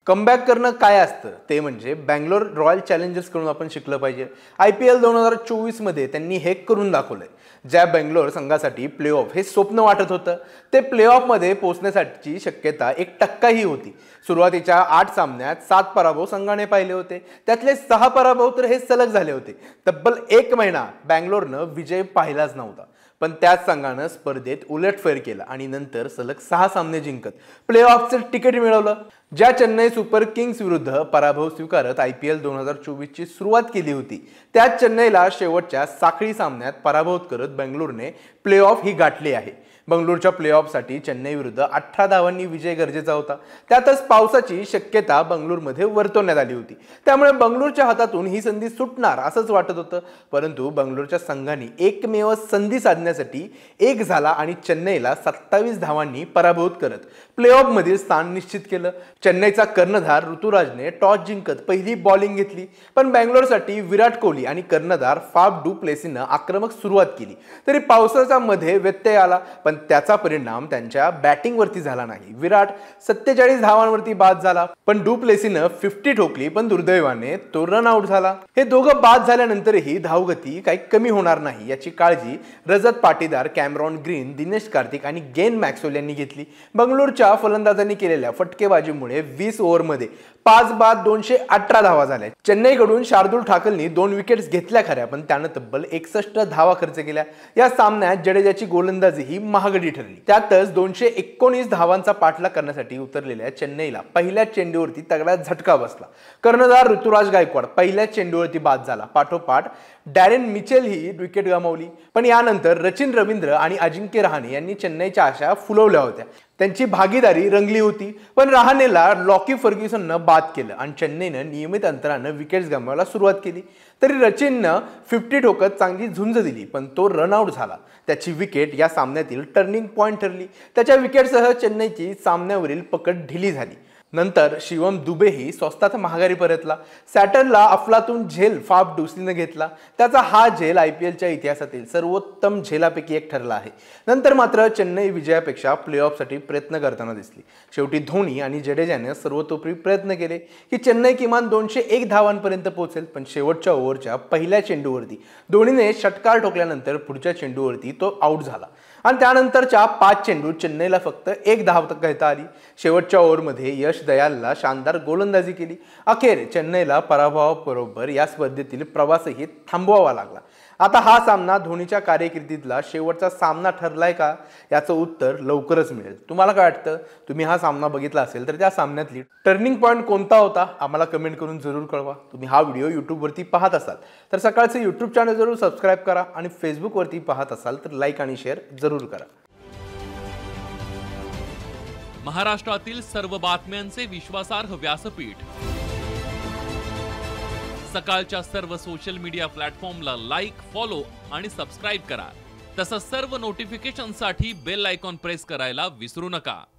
Comeback करणं काय असतं ते म्हणजे बँगलोर रॉयल चॅलेंजर्स कडून आपण शिकलं पाहिजे। IPL 2024 मध्ये त्यांनी हे करून दाखवलंय। ज्या बँगलोर संघासाठी प्लेऑफ हे स्वप्न वाटत होतं ते प्लेऑफ मध्ये पोहोचण्यासाठीची शक्यता 1% ही होती। सुरुवातीच्या 8 सामन्यात 7 पराभव संघाने पाहिले होते, त्यातले 6 पराभव तर हे सलग झाले होते। तब्बल 1 महिना बँगलोरनं विजय पाहिलाच नव्हता, पण त्याच संघानं स्पर्धेत उलटफेर केला आणि नंतर सलग 6 सामने जिंकत प्लेऑफचं तिकीट मिळवलं। ज्या चेन्नई सुपर किंग्स विरुद्ध पराभव स्वीकारत IPL 2024 ची सुरुवात केली होती, त्याच चेन्नईला शेवटच्या साखळी सामन्यात पराभूत करत बंगळुरूने प्लेऑफ ही गाठली आहे। बंगळुरूच्या प्लेऑफसाठी चेन्नई विरुद्ध 18 धावांनी विजय गरजेचा होता। त्यातच पावसाची शक्यता बंगळुरूमध्ये वर्तवण्यात आली होती, त्यामुळे बंगळुरूच्या हातातून ही संधी सुटणार असंच वाटत होतं। परंतु बंगळुरूच्या संघाने एकमेव संधी साधण्यासाठी एक झाला आणि चेन्नईला 27 धावांनी पराभूत करत प्लेऑफ मधील स्थान निश्चित केलं। चेन्नईचा कर्णधार ऋतुराजने टॉस जिंकत पहिली बॉलिंग घेतली, पण बंगळुरूसाठी विराट कोहली आणि कर्णधार फाफ डू प्लेसीनं आक्रमक सुरुवात केली। तरी पावसाच्या मध्ये व्यत्यय आला, पण त्याचा परिणाम त्यांच्या बॅटिंगवरती झाला नाही। विराट 47 धावांवरती बाद झाला, पण डू प्लेसीनं 50 ठोकली, पण दुर्दैवाने तो रन आउट झाला। हे दोघं बाद झाल्यानंतरही धावगती काही कमी होणार नाही याची काळजी रजत पाटीदार, कॅमेरॉन ग्रीन, दिनेश कार्तिक आणि गेन मॅक्सवेल यांनी घेतली। बंगळुरूच्या फलंदाजांनी केलेल्या फटकेबाजीमुळे 20 ओव्हरमध्ये 5 बाद 218 धावा झाल्या। चेन्नईकडून शार्दुल ठाकरनी 2 विकेट्स घेतल्या खऱ्या, पण त्यानं तब्बल 61 धावा खर्च केल्या। या सामन्यात जडेजाची गोलंदाजी ही महागडी ठरली। त्यातच 219 धावांचा पाठलाग करण्यासाठी उतरलेल्या चेन्नईला पहिल्या चेंडूवरती तगडा झटका बसला। कर्णधार ऋतुराज गायकवाड पहिल्या चेंडूवरती बाद झाला। पाठोपाठ डॅरेन मिचेल ही विकेट गमावली, पण यानंतर सचिन रवींद्र आणि अजिंक्य रहाणे यांनी चेन्नईच्या आशा फुलवल्या होत्या। त्यांची भागीदारी रंगली होती, पण रहाणेला लॉकी फर्ग्युसननं बाद केलं आणि चेन्नईनं नियमित अंतरानं विकेट्स गमवायला सुरुवात केली। तरी सचिननं 50 ठोकत चांगली झुंज दिली, पण तो रन आउट झाला। त्याची विकेट या सामन्यातील टर्निंग पॉइंट ठरली। त्याच्या विकेटसह चेन्नईची सामन्यावरील पकड ढिली झाली। नंतर शिवम दुबेही स्वस्तात महागारी परतला। सॅटर्नला अफलातून झेल फाफ डुप्लेसीने घेतला। त्याचा हा झेल IPLच्या इतिहासातील सर्वोत्तम झेलापैकी एक ठरला आहे। नंतर मात्र चेन्नई विजयापेक्षा प्लेऑफसाठी प्रयत्न करताना दिसली। शेवटी धोनी आणि जडेजाने सर्वतोपरी प्रयत्न केले की चेन्नई किमान 201 धावांपर्यंत पोहोचेल, पण शेवटच्या ओव्हरच्या पहिल्या चेंडूवरती धोनीने षटकार ठोकल्यानंतर पुढच्या चेंडूवरती तो आउट झाला आणि त्यानंतरच्या 5 चेंडूत चेन्नईला फक्त 1 धाव घेता आली। शेवटच्या ओव्हरमध्ये यश दयालला शानदार गोलंदाजी केली। अखेर चेन्नईला पराभवाबरोबर या स्पर्धेतील प्रवासही थांबवावा लागला। आता हा सामना धोनीच्या कारकिर्दीतला शेवटचा सामना ठरलाय का, याचं उत्तर लवकरच मिळेल। तुम्हाला काय वाटतं? तुम्ही हा सामना बघितला असेल तर त्या सामन्यातली टर्निंग पॉइंट कोणता होता आम्हाला कमेंट करून जरूर कळवा। तुम्ही हा व्हिडिओ यूट्यूबवरती पाहत असाल तर सकाळचं यूट्यूब चॅनल जरूर सबस्क्राईब करा आणि फेसबुकवरती पाहत असाल तर लाईक आणि शेअर जरूर करा। महाराष्ट्रातील सर्व बातम्यांचे विश्वासार्ह व्यासपीठ, सकाळच्या सर्व सोशल मीडिया प्लॅटफॉर्मला लाईक, फॉलो आणि सबस्क्राईब करा। तसंच सर्व नोटिफिकेशनसाठी बेल आयकॉन प्रेस करायला विसरू नका।